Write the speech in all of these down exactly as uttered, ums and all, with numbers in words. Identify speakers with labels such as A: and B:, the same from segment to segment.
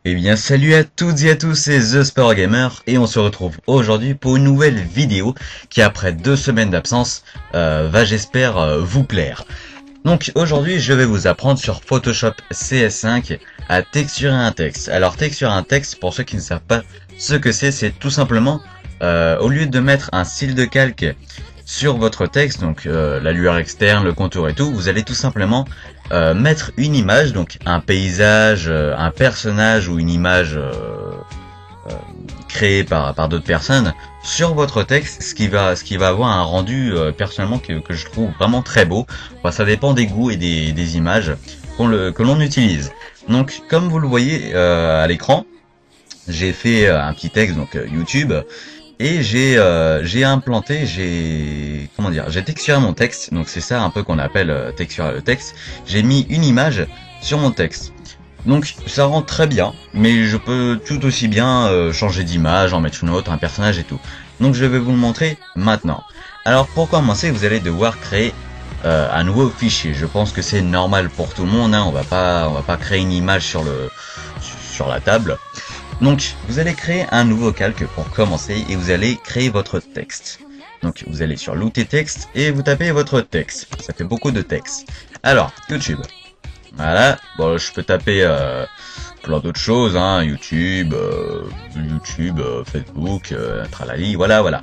A: Eh bien salut à toutes et à tous, c'est The Sport Gamer et on se retrouve aujourd'hui pour une nouvelle vidéo qui après deux semaines d'absence euh, va j'espère euh, vous plaire. Donc aujourd'hui je vais vous apprendre sur Photoshop C S cinq à texturer un texte. Alors texturer un texte, pour ceux qui ne savent pas ce que c'est, c'est tout simplement euh, au lieu de mettre un style de calque sur votre texte, donc euh, la lueur externe, le contour et tout, vous allez tout simplement euh, mettre une image, donc un paysage, euh, un personnage ou une image euh, euh, créée par, par d'autres personnes sur votre texte, ce qui va, ce qui va avoir un rendu euh, personnellement que, que je trouve vraiment très beau. Enfin, ça dépend des goûts et des, des images qu'on le, que l'on utilise. Donc comme vous le voyez euh, à l'écran, j'ai fait euh, un petit texte, donc euh, YouTube. Et j'ai euh, j'ai implanté, j'ai comment dire, j'ai texturé mon texte, donc c'est ça un peu qu'on appelle euh, texturer le texte. J'ai mis une image sur mon texte, donc ça rend très bien, mais je peux tout aussi bien euh, changer d'image, en mettre une autre, un personnage et tout. Donc je vais vous le montrer maintenant. Alors pour commencer, vous allez devoir créer euh, un nouveau fichier. Je pense que c'est normal pour tout le monde, hein. On va pas on va pas créer une image sur le sur la table. Donc, vous allez créer un nouveau calque pour commencer et vous allez créer votre texte. Donc, vous allez sur l'outil texte et vous tapez votre texte. Ça fait beaucoup de texte. Alors, YouTube. Voilà. Bon, je peux taper euh, plein d'autres choses, hein. YouTube, euh, YouTube, euh, Facebook, euh, tralali, voilà, voilà.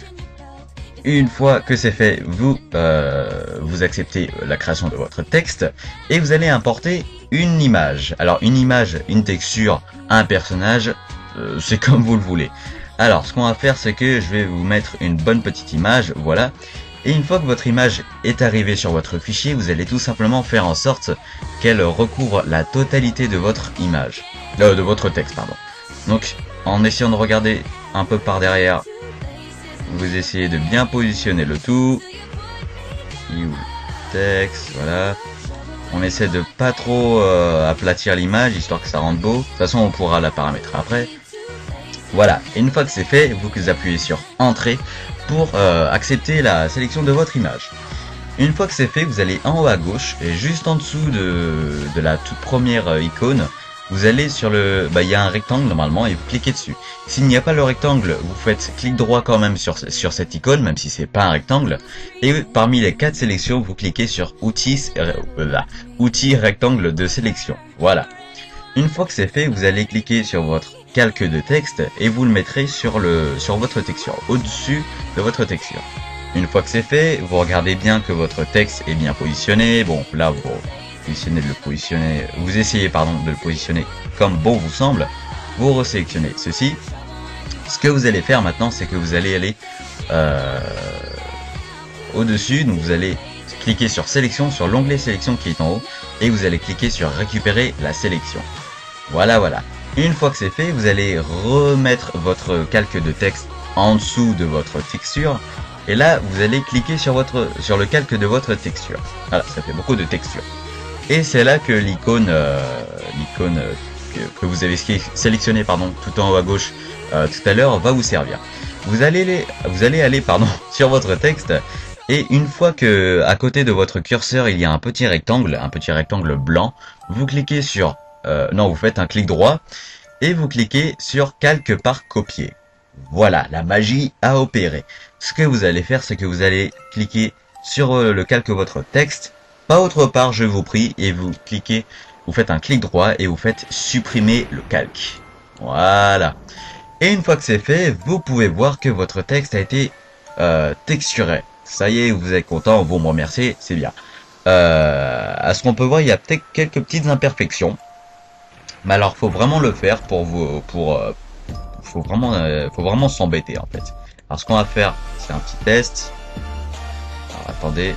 A: Une fois que c'est fait, vous euh, vous acceptez la création de votre texte et vous allez importer une image. Alors une image, une texture, un personnage, euh, c'est comme vous le voulez. Alors ce qu'on va faire, c'est que je vais vous mettre une bonne petite image, voilà. Et une fois que votre image est arrivée sur votre fichier, vous allez tout simplement faire en sorte qu'elle recouvre la totalité de votre image, euh, de votre texte, pardon. Donc en essayant de regarder un peu par derrière, vous essayez de bien positionner le tout. Il où le texte, voilà. On essaie de pas trop euh, aplatir l'image, histoire que ça rende beau. De toute façon, on pourra la paramétrer après. Voilà. Et une fois que c'est fait, vous appuyez sur Entrée pour euh, accepter la sélection de votre image. Une fois que c'est fait, vous allez en haut à gauche et juste en dessous de, de la toute première euh, icône. Vous allez sur le, bah il y a un rectangle normalement et vous cliquez dessus. S'il n'y a pas le rectangle, vous faites clic droit quand même sur sur cette icône, même si c'est pas un rectangle. Et parmi les quatre sélections, vous cliquez sur outils, euh, là, outils rectangle de sélection. Voilà. Une fois que c'est fait, vous allez cliquer sur votre calque de texte et vous le mettrez sur le sur votre texture, au-dessus de votre texture. Une fois que c'est fait, vous regardez bien que votre texte est bien positionné. Bon, là vous Positionnez de le positionner, vous essayez pardon de le positionner comme bon vous semble. Vous resélectionnez ceci. Ce que vous allez faire maintenant, c'est que vous allez aller euh, au-dessus. Donc vous allez cliquer sur sélection, sur l'onglet sélection qui est en haut, et vous allez cliquer sur récupérer la sélection. Voilà, voilà. Une fois que c'est fait, vous allez remettre votre calque de texte en dessous de votre texture. Et là, vous allez cliquer sur votre sur le calque de votre texture. Voilà, ça fait beaucoup de textures. Et c'est là que l'icône euh, l'icône euh, que, que vous avez sélectionné pardon tout en haut à gauche euh, tout à l'heure va vous servir. Vous allez les, vous allez aller pardon sur votre texte et une fois que à côté de votre curseur il y a un petit rectangle, un petit rectangle blanc, vous cliquez sur euh, non vous faites un clic droit et vous cliquez sur calque par copier. Voilà, la magie a opéré. Ce que vous allez faire, c'est que vous allez cliquer sur euh, le calque de votre texte. Pas autre part, je vous prie, et vous cliquez, vous faites un clic droit et vous faites supprimer le calque. Voilà. Et une fois que c'est fait, vous pouvez voir que votre texte a été euh, texturé. Ça y est, vous êtes content, vous me remerciez, c'est bien. Euh, à ce qu'on peut voir, il y a peut-être quelques petites imperfections. Mais alors, faut vraiment le faire pour vous, pour, euh, faut vraiment, euh, faut vraiment s'embêter en fait. Alors, ce qu'on va faire, c'est un petit test. Alors, attendez.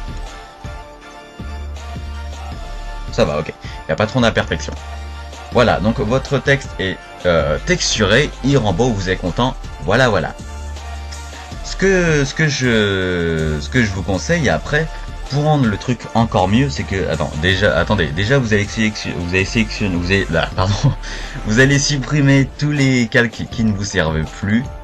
A: Ça va, ok. Il n'y a pas trop d'imperfection. Voilà, donc votre texte est euh, texturé, il rend beau, vous êtes content. Voilà, voilà. Ce que, ce que je, ce que je vous conseille après, pour rendre le truc encore mieux, c'est que, attends, déjà, attendez, déjà vous allez sélectionner, vous allez sélectionner, vous allez, là, pardon, vous allez supprimer tous les calques qui ne vous servent plus.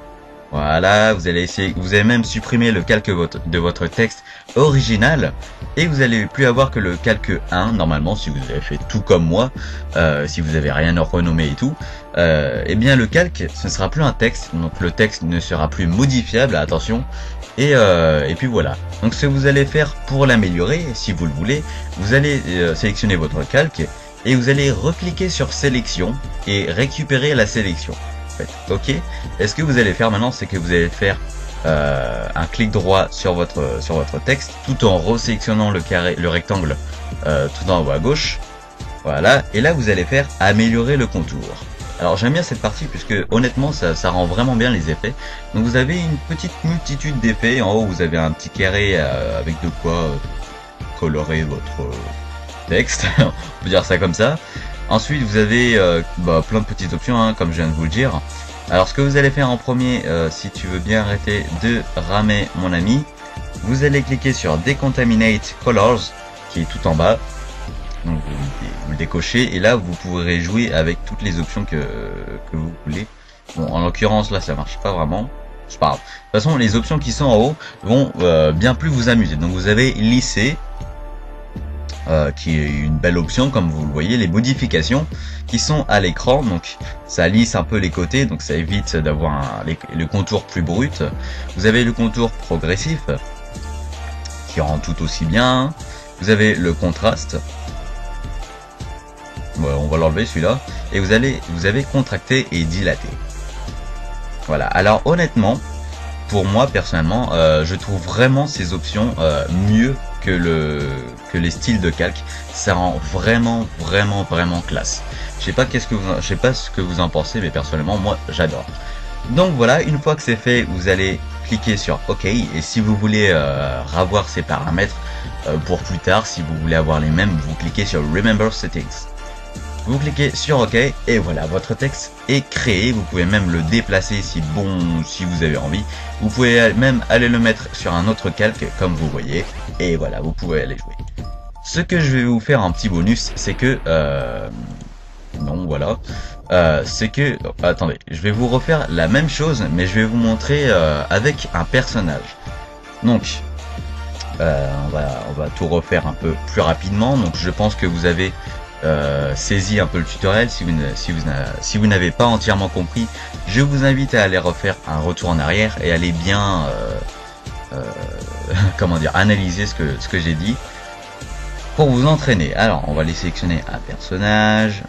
A: Voilà, vous allez essayer, vous allez même supprimer le calque de votre texte original et vous allez plus avoir que le calque un normalement si vous avez fait tout comme moi, euh, si vous avez rien renommé et tout. Euh, et bien le calque, ce ne sera plus un texte, donc le texte ne sera plus modifiable, attention. Et, euh, et puis voilà. Donc ce que vous allez faire pour l'améliorer, si vous le voulez, vous allez euh, sélectionner votre calque et vous allez recliquer sur sélection et récupérer la sélection. Ok. Et ce que vous allez faire maintenant, c'est que vous allez faire euh, un clic droit sur votre sur votre texte, tout en resélectionnant le carré, le rectangle, euh, tout en haut à gauche. Voilà. Et là, vous allez faire améliorer le contour. Alors j'aime bien cette partie puisque honnêtement, ça, ça rend vraiment bien les effets. Donc vous avez une petite multitude d'effets. En haut, vous avez un petit carré euh, avec de quoi euh, colorer votre euh, texte. On peut dire ça comme ça. Ensuite, vous avez euh, bah, plein de petites options, hein, comme je viens de vous le dire. Alors, ce que vous allez faire en premier, euh, si tu veux bien arrêter de ramer, mon ami, vous allez cliquer sur Decontaminate Colors, qui est tout en bas. Donc, vous, vous le décochez, et là, vous pourrez jouer avec toutes les options que, que vous voulez. Bon, en l'occurrence, là, ça marche pas vraiment. C'est pas grave. De toute façon, les options qui sont en haut vont euh, bien plus vous amuser. Donc, vous avez lisser. Euh, qui est une belle option, comme vous le voyez, les modifications qui sont à l'écran, donc ça lisse un peu les côtés, donc ça évite d'avoir le contour plus brut. Vous avez le contour progressif qui rend tout aussi bien. Vous avez le contraste, ouais, on va l'enlever celui-là, et vous allez vous avez contracté et dilaté. Voilà. Alors honnêtement, pour moi personnellement, euh, je trouve vraiment ces options euh, mieux que le que les styles de calque. Ça rend vraiment vraiment vraiment classe. Je sais pas qu'est-ce que vous je sais pas ce que vous en pensez, mais personnellement moi j'adore. Donc voilà, une fois que c'est fait, vous allez cliquer sur OK, et si vous voulez euh, revoir ces paramètres euh, pour plus tard, si vous voulez avoir les mêmes, vous cliquez sur Remember Settings. Vous cliquez sur OK et voilà, votre texte est créé. Vous pouvez même le déplacer si bon, si vous avez envie. Vous pouvez même aller le mettre sur un autre calque comme vous voyez. Et voilà, vous pouvez aller jouer. Ce que je vais vous faire en petit bonus, c'est que... Euh, non, voilà. Euh, c'est que... Attendez, je vais vous refaire la même chose, mais je vais vous montrer euh, avec un personnage. Donc, euh, on, va, on va tout refaire un peu plus rapidement. Donc, je pense que vous avez... Euh, saisi un peu le tutoriel. Si vous si vous si vous n'avez pas entièrement compris, je vous invite à aller refaire un retour en arrière et aller bien euh, euh, comment dire, analyser ce que ce que j'ai dit pour vous entraîner. Alors on va aller sélectionner un personnage.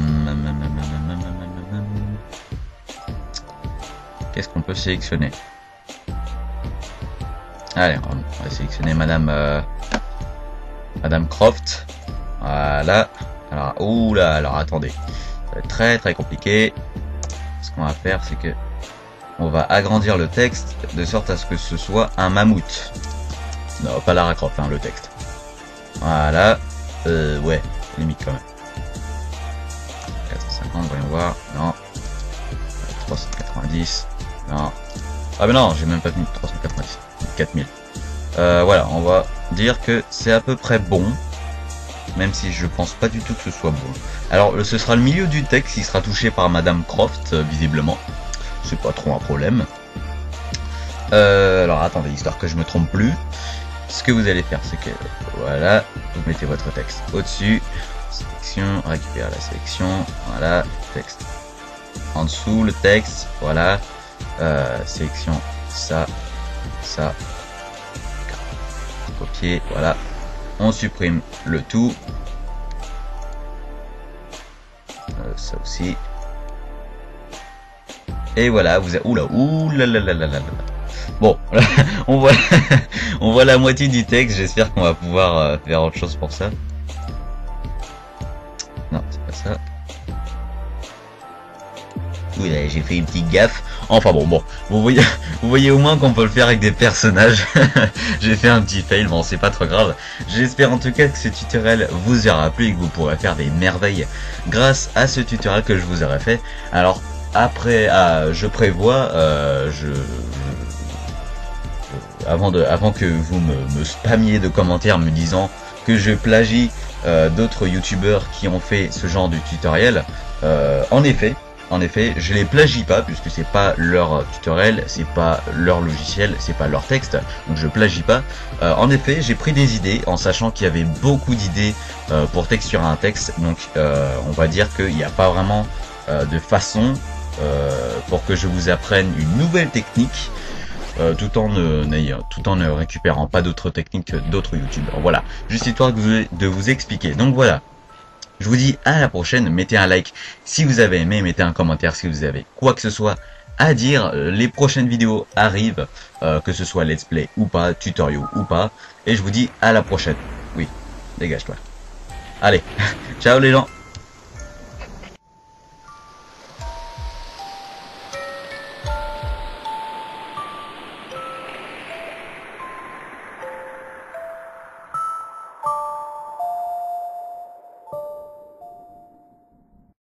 A: Qu'est-ce qu'on peut sélectionner? Allez, on va sélectionner Madame euh, Madame Croft. Voilà. Alors, oula, alors attendez, ça va être très très compliqué. Ce qu'on va faire, c'est que on va agrandir le texte de sorte à ce que ce soit un mammouth. Non, pas Lara Croft, hein, le texte. Voilà. Euh, ouais, limite quand même. quatre cent cinquante, voyons voir. Non. trois cent quatre-vingt-dix. Non. Ah mais non, j'ai même pas mis trois cent quatre-vingt-dix. quatre mille. Euh, voilà, on va dire que c'est à peu près bon. Même si je pense pas du tout que ce soit bon. Alors ce sera le milieu du texte qui sera touché par Madame Croft, euh, visiblement. C'est pas trop un problème. Euh, alors attendez, histoire que je me trompe plus. Ce que vous allez faire, c'est que voilà, vous mettez votre texte au-dessus. Sélection, récupérer la sélection. Voilà, texte. En dessous, le texte. Voilà. Euh, sélection, ça, ça. Copier, voilà. On supprime le tout. Euh, ça aussi. Et voilà, vous avez... Oula, oula, la, la, la, la, la. Bon, on voit, on voit la moitié du texte. J'espère qu'on va pouvoir euh, faire autre chose pour ça. Non, c'est pas ça. Oui, là, j'ai fait une petite gaffe. Enfin bon, bon, vous voyez, vous voyez au moins qu'on peut le faire avec des personnages. J'ai fait un petit fail, bon, c'est pas trop grave. J'espère en tout cas que ce tutoriel vous aura plu et que vous pourrez faire des merveilles grâce à ce tutoriel que je vous aurai fait. Alors après, ah, je prévois, euh, je, je, avant de, avant que vous me, me spammiez de commentaires me disant que je plagie euh, d'autres youtubeurs qui ont fait ce genre de tutoriel. Euh, en effet. en effet, je les plagie pas puisque c'est pas leur tutoriel, c'est pas leur logiciel, c'est pas leur texte, donc je plagie pas. Euh, en effet, j'ai pris des idées en sachant qu'il y avait beaucoup d'idées euh, pour texturer un texte, donc euh, on va dire qu'il n'y a pas vraiment euh, de façon euh, pour que je vous apprenne une nouvelle technique. Euh, tout en ne tout en ne récupérant pas d'autres techniques que d'autres youtubeurs. Voilà, juste histoire de vous, de vous expliquer. Donc voilà, je vous dis à la prochaine. Mettez un like si vous avez aimé, mettez un commentaire si vous avez quoi que ce soit à dire. Les prochaines vidéos arrivent, euh, que ce soit let's play ou pas, tutoriel ou pas, et je vous dis à la prochaine. Oui, dégage-toi. Allez, ciao les gens.